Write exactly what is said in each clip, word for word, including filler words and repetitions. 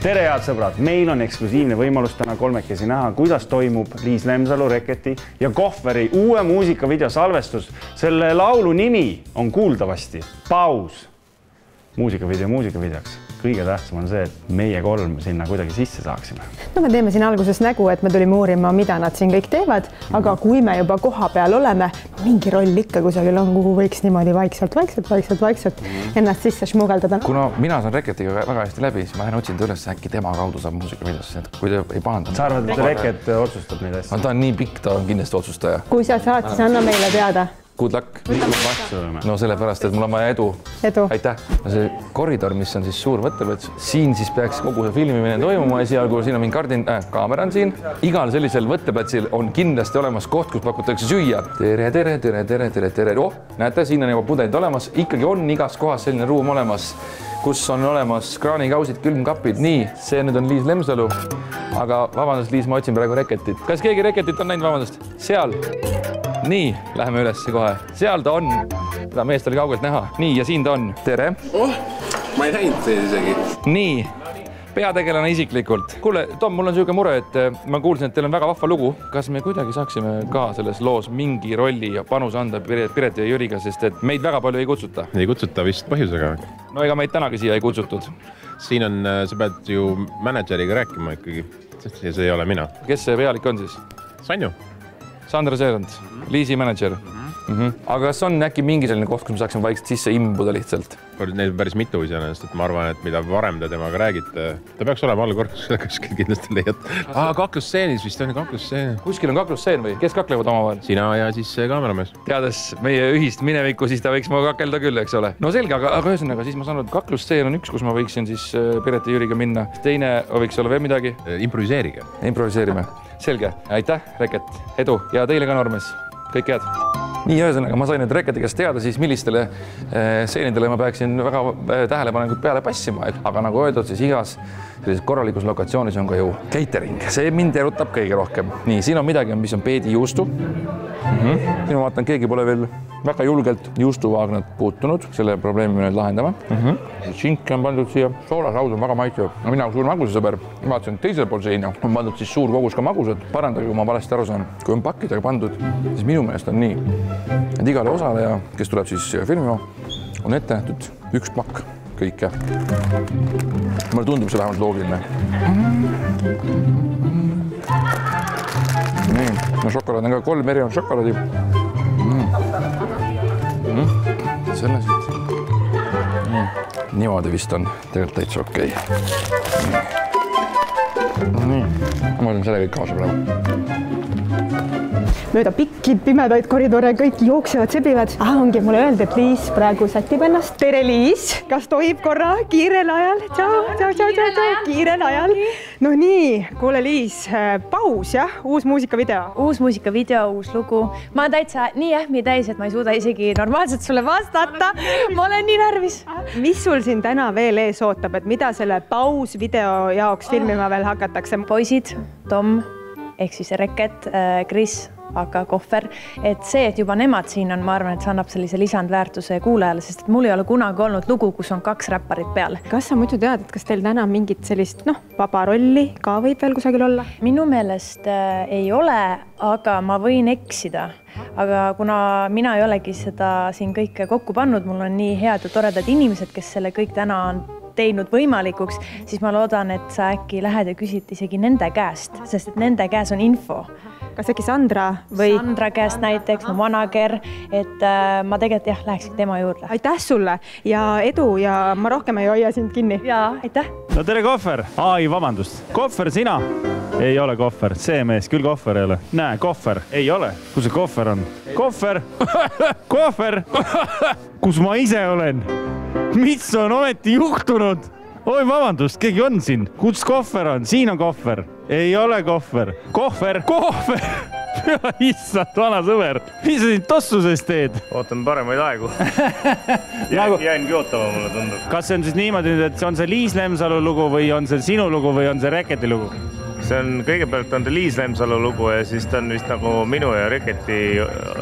Tere head sõbrad, meil on eksklusiivne võimalus täna kolmekesi näha, kuidas toimub Liis Lemsalu, Reketi ja Kohveri uue muusikavideo salvestus. Selle laulu nimi on kuuldavasti Paus. Muusikavideo muusikavideoks. Kõige tähtsam on see, et meie kolm sinna kuidagi sisse saaksime. No me teeme siin alguses nägu, et me tulime uurima, mida nad siin kõik teevad, aga kui me juba koha peal oleme, mingi roll ikka kusagil on, kuhu võiks niimoodi vaikselt, vaikselt, vaikselt, vaikselt ennast sisse šmugeldada. Kuna mina saan Reketiga väga hästi läbi, siis ma lähen otsin üles, äkki tema kaudu saab muusikavideosse, et kui te ei pahanda. Sa arvad, et Reket otsustab neid asja? Ta on nii pikk, ta on kindlasti otsustaja. Kui sa saad, siis anna meile teada. Good luck. No sellepärast, et mul on vaja edu. Edu. Aitäh. See koridor, mis on siis suur võtteplats, siin siis peaks kogu see filmimine toimuma esialgu, siin on mingi kardin, äh, kaamera on siin. Igal sellisel võtteplatsil on kindlasti olemas koht, kus pakutakse süüa. Tere, tere, tere, tere, tere, tere. Oh, näete, siin on juba pudelid olemas. Ikkagi on igas kohas selline ruum olemas, kus on olemas kraanikausid, külmkapid. Nii, see nüüd on Liis Lemsalu. Aga vabandust, Liis, ma otsin praegu Reketit. Kas keegi Reketit on näinud, vabandust? Seal. Nii, läheme üles kohe. Seal ta on. Seda meest oli kaugelt näha. Nii, ja siin ta on. Tere. Oh, ma ei näinud teid isegi. Nii, peategelane isiklikult. Kuule, Tom, mul on selline mure, et ma kuulsin, et teil on väga vahva lugu. Kas me kuidagi saaksime ka selles loos mingi rolli ja panus anda Pireti ja Jüriga, sest et meid väga palju ei kutsuta? Ei kutsuta vist põhjusega. No ega meid tänagi siia ei kutsutud. Siin on, sa pead ju manažeriga rääkima ikkagi. Ja see ei ole mina. Kes see pealik on siis? Sanju. Sandra Seerand, Liisi manager. Mm -hmm. Aga kas on äkki mingi selline koht, kus me saaksime vaikselt sisse imbuda lihtsalt? Neid on päris mitu iseenesest, et ma arvan, et mida varem te temaga räägite, ta peaks olema all korrusel, kuskil kindlasti leiad. Aa, kaklusstseenis vist on kaklusstseen. Kuskil on kaklusstseen või? Kes kaklevad omavahel? Sina ja siis kaameramees. Teades meie ühist minevikku, siis ta võiks ma kakelda küll, eks ole. No selge, aga, aga ühesõnaga, siis ma saan, et kaklusstseen on üks, kus ma võiksin siis Pireti Jüriga minna. Teine võiks olla veel midagi? Improviseerige. Improviseerime. Selge. Aitäh, Reket. Edu. Ja teile ka, Normes. Kõik head. Nii, ühesõnaga, ma sain nüüd Reketi käest teada siis, millistele stseenidele ma peaksin väga tähelepanelikult peale passima. Aga nagu öeldud, siis igas sellises korralikus lokatsioonis on ka ju catering. See mind erutab kõige rohkem. Nii, siin on midagi, mis on peedi juustu. Mm-hmm. Siin ma vaatan, keegi pole veel väga julgelt juustuvaagnat puutunud. Selle probleemi me nüüd lahendame. Mm-hmm. Šink on pandud siia. Soolasaud on väga maitsev. Mina suur magusasõber. Ma vaatasin teisel pool seina. On pandud siis suur kogus ka magusad. Parandage, kui ma valesti aru saan. Kui on pakkidega pandud, siis minu meelest on nii. Et igale osaleja, kes tuleb siis filmima, on ette nähtud üks pakk kõike. Mulle tundub see vähemalt loogiline. Nii, no šokolaad on ka kolm erinevat šokolaadi. Mm. Mm. Selle siit. Mm. Niimoodi vist on tegelikult täitsa okei. Okay. Nii, ma olen selle kõik kaasa praegu. Mööda pikki pimedaid koridore kõik jooksevad, sebivad. Ah, ongi mulle öeldi, et Liis praegu sätib ennast. Tere, Liis! Kas tohib korra kiirel ajal? Tšau, tšau, tšau, tšau, kiirel ajal. No nii, kuule, Liis, Paus, jah? Uus muusikavideo. Uus muusikavideo, uus lugu. Ma olen täitsa nii ähmi täis, et ma ei suuda isegi normaalselt sulle vastata. Ma olen nii närvis. Mis sul siin täna veel ees ootab, et mida selle Paus video jaoks filmima veel hakatakse? Poisid, Tom, ehk siis Reket, Chris, aga Kohver, et see, et juba nemad siin on, ma arvan, et see annab sellise lisandväärtuse kuulajale, sest et mul ei ole kunagi olnud lugu, kus on kaks räpparit peal. Kas sa muidu tead, et kas teil täna mingit sellist, noh, vaba rolli ka võib veel kusagil olla? Minu meelest äh, ei ole, aga ma võin eksida. Aga kuna mina ei olegi seda siin kõike kokku pannud, mul on nii head ja toredad inimesed, kes selle kõik täna on teinud võimalikuks, siis ma loodan, et sa äkki lähed ja küsid isegi nende käest, sest et nende käes on info. Kas äkki Sandra või? Sandra käest näiteks, mu manager, et äh, ma tegelikult jah, läheksin tema juurde. Aitäh sulle ja edu ja ma rohkem ei hoia sind kinni. Jaa, aitäh. No tere, Kohver. Ai, vabandust. Kohver, sina? Ei ole Kohver. See mees, küll Kohver ei ole. Näe, Kohver. Ei ole. Kus see Kohver on? Kohver! Kohver! Kus ma ise olen? Mis on ometi juhtunud? Oi, vabandust, keegi on siin. Kus Kohver on? Siin on Kohver. Ei ole Kohver. Kohver, Kohver! Issand, vana sõber. Mis sa siin tossuses teed? Ootan paremaid aegu. Jäängi ootama, mulle tundub. Kas see on siis niimoodi, et on see Liis Lemsalu lugu või on see sinu lugu või on see Reketi lugu? See on kõigepealt on ta Liis Lemsalu lugu ja siis ta on vist nagu minu ja Reketi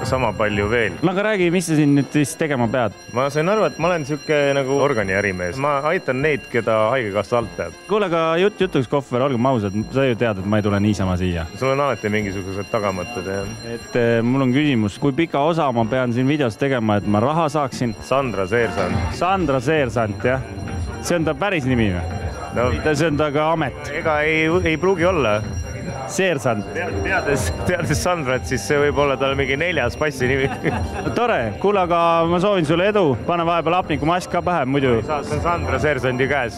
sama palju veel. No aga räägi, mis sa siin nüüd siis tegema pead? Ma sain aru, et ma olen siuke nagu organiärimees. Ma aitan neid, keda haigekassa alt peab. Kuule, aga jutt jutuks, Kohver, olgem ausad, sa ju tead, et ma ei tule niisama siia. Sul on alati mingisugused tagamõtted, jah. Et eh, mul on küsimus, kui pika osa ma pean siin videos tegema, et ma raha saaksin? Sandra Seersant. Sandra Seersant, jah. See on ta päris nimi või? No, see on ta ka amet. Ega ei, ei pruugi olla. Seersant. Teades, teades Sandrat, siis see võib olla tal mingi neljas passi nimi. Tore, kuule, aga ma soovin sulle edu. Pane vahepeal hapniku mask ka pähe, muidu. See on Sandra Seersandi käes.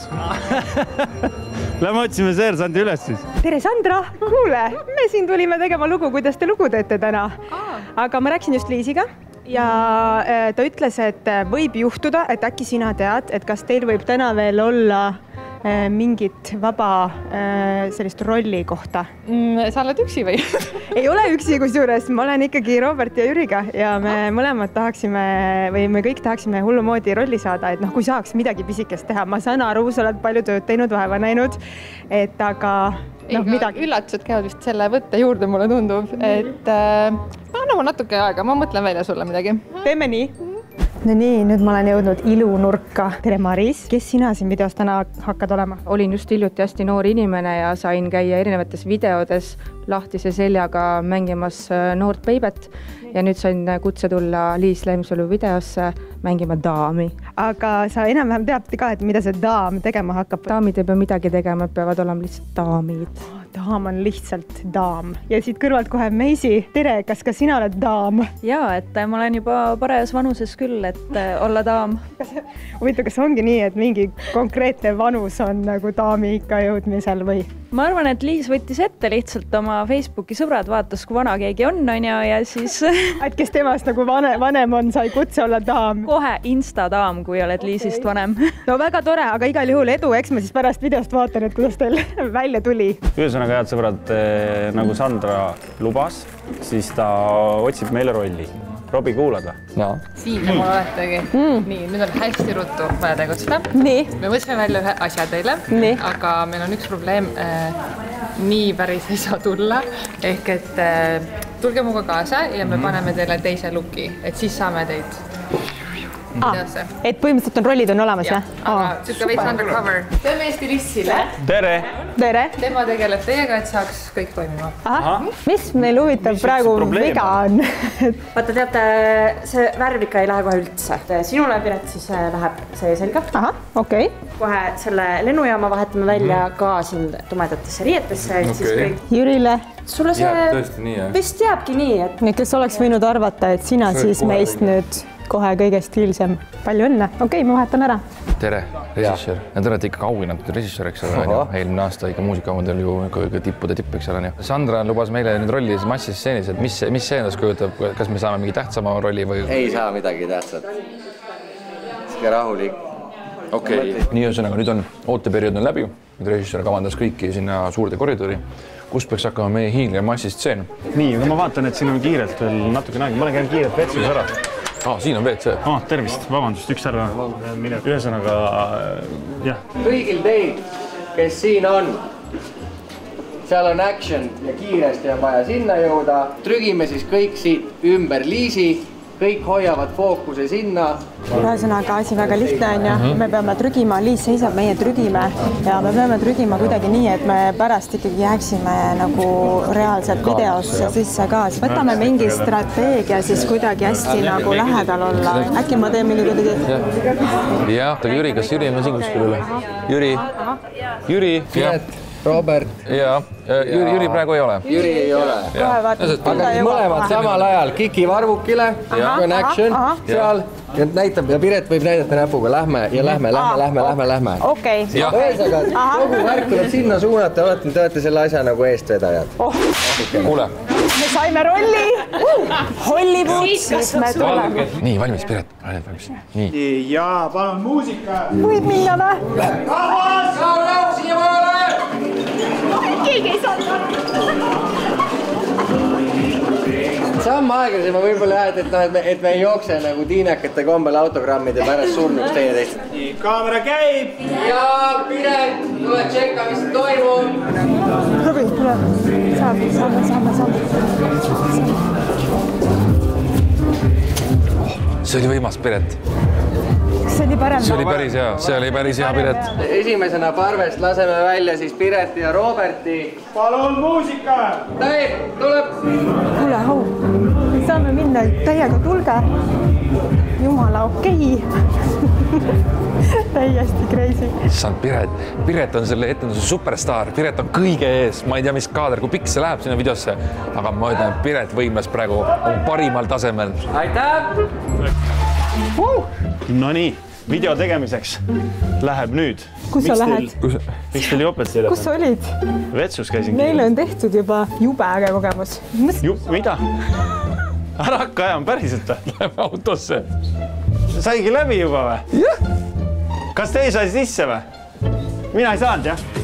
Lähme otsime Seersandi üles siis. Tere, Sandra! Kuule, me siin tulime tegema lugu, kuidas te lugu teete täna. Aga ma rääkisin just Liisiga ja ta ütles, et võib juhtuda, et äkki sina tead, et kas teil võib täna veel olla mingit vaba sellist rolli kohta. Sa oled üksi või? Ei ole üksi kusjuures, ma olen ikkagi Robert ja Jüriga ja me mõlemad tahaksime või me kõik tahaksime hullumoodi rolli saada, et noh, kui saaks midagi pisikest teha. Ma saan aru, sa oled palju tööd teinud, vaeva näinud, et aga noh, midagi. Üllatused käivad vist selle võtte juurde, mulle tundub, et äh, anname natuke aega, ma mõtlen välja sulle midagi. Teeme nii. No nii, nüüd ma olen jõudnud ilunurka. Tere, Maris. Kes sina siin videos täna hakkad olema? Olin just hiljuti hästi noor inimene ja sain käia erinevates videodes lahtise seljaga mängimas noort beibet ja nüüd sain kutse tulla Liis Lemsalu videosse mängima daami. Aga sa enam-vähem tead ka, et mida see daam tegema hakkab? Daamid ei pea midagi tegema, peavad olema lihtsalt daamid. Daam on lihtsalt daam. Ja siit kõrvalt kohe Meisi. Tere, kas ka sina oled daam? Jaa, et ma olen juba parajas vanuses küll, et olla daam. Huvitav, kas ongi nii, et mingi konkreetne vanus on nagu daami ikka jõudmisel või? Ma arvan, et Liis võttis ette lihtsalt oma Facebooki sõbrad, vaatas, kui vana keegi on, on ja, ja siis... Et kes temast nagu vanem, vanem on, sai kutse olla daam? Kohe Insta-daam, kui oled Liisist okay. Vanem. No väga tore, aga igal juhul edu, eks ma siis pärast videost vaatan, et kuidas teil välja tuli. Ühesõnaga, head sõbrad, nagu Sandra lubas, siis ta otsib meile rolli. Robi, kuulad või? No. Siin te mul oletegi. Mm. Nii, nüüd on hästi ruttu vaja tegutseda. Nii. Me mõtleme välja ühe asja teile, nii. Aga meil on üks probleem. Äh, nii päris ei saa tulla. Ehk et äh, tulge muga kaasa ja me paneme teile teise looki, et siis saame teid. Ah, et põhimõtteliselt on rollid on olemas, jah? Aga tükka veits undercover. Teeme Eesti Lissile. Tere! Tere! Tema tegeleb teiega, et saaks kõik toimima. Aha. Mis meil huvitav praegu viga on? Vaata, teate, see värv ikka ei lähe kohe üldse. Sinule, Piret, siis läheb see selga. Aha, okei. Okay. Kohe selle lennujaama vahetame välja mm. ka siin tumedatesse riietesse. Okay. Jürile. Sulle see jääb tõesti nii, jah? Vist jääbki nii, et... Kes oleks võinud arvata, et sina siis meist nüüd kohe kõigest hilsem. Palju õnne. Okei, okay, ma vahetan ära. Tere, režissöör. Ja te olete ikka kauginnatud režissöör, eks ole. Eelmine aasta ikka muusikaomandel ju tippude tipp, eks ole. Sandra lubas meile nüüd rolli massis stseenis, et mis, mis see endast kujutab? Kas me saame mingi tähtsama rolli või? Ei saa midagi tähtsat. Sikke rahulik. Okei. Okay. Nii ühesõnaga, nüüd on ooteperiood on läbi. Nüüd režissöör kavandas kõiki sinna suurde koridori, kus peaks hakkama meie hiilge massistseen. Nii, aga ma vaatan, et siin on kiirelt veel natuke näegi. Ma olen käinud kiirelt vetsus ära. Ah, siin on V C. Ah, tervist, vabandust, üks ära. Ühesõnaga, jah. Kõigil teil, kes siin on, seal on action ja kiiresti on vaja sinna jõuda. Trügime siis kõik siit ümber Liisi. Kõik hoiavad fookuse sinna. Ühesõnaga, asi väga lihtne on ja me peame trügima, Liis seisab, meie trügime ja me peame trügima kuidagi nii, et me pärast ikkagi jääksime nagu reaalselt videosse sisse ka. Võtame mingi strateegia siis kuidagi hästi nagu lähedal olla. Äkki ma teen mingi kuidagi... Jah, aga Jüri, kas Jüri on siin kuskil üle? Jüri? Jüri? Piret, Robert. Jaa, Jüri, Jüri praegu ei ole. Jüri ei ole. Kohe vaatan. Aga siis mõlemad samal ajal Kiki Varvukile, on action seal ja näitab ja Piret võib näidata näpuga. Lähme ja lähme, lähme, lähme, lähme, lähme. Okei. Ühesõnaga, kogu värk tuleb sinna suunata, olete, te olete selle asja nagu eestvedajad. Kuule. Me saime rolli. Hollywood, siis me tuleme. Nii, valmis, Piret. Valmis. Nii. Ja, palun muusika. Võib minna või? Rahvas! Rahu, rahu, siia poole! Keegi ei saanud. Samm aeglaselt ma võib-olla jah, et, et, et me ei jookse nagu tiinekate kombel autogrammide pärast surnuks teie teist. Nii, kaamera käib. Ja Piret, tule tšekka, mis toimub. Robi, tule. Saame, saame, saame, saame. see oli võimas, Piret. See oli parem. See oli päris hea, see oli päris hea, Piret. Esimesena parvest laseme välja siis Pireti ja Roberti. Palun muusika! Dave, tuleb! Kuule, au, saame minna täiega tulge. Jumala okei. Täiesti crazy. Issand, Piret. Piret on selle etenduse superstaar. Piret on kõige ees. Ma ei tea, mis kaader, kui pikk see läheb sinna videosse. Aga ma ütlen, Piret võimles praegu parimal tasemel. Aitäh! No nii, video tegemiseks läheb nüüd. Kus sa lähed? Miks teil joped seljas? Kus sa olid? Vetsus käisin. Meile on tehtud juba jube äge kogemus. Jup, mida? Ära hakka ajama päriselt. Läheme autosse. Saigi läbi juba või? Jah. Kas teie sai sisse või? Mina ei saanud, jah?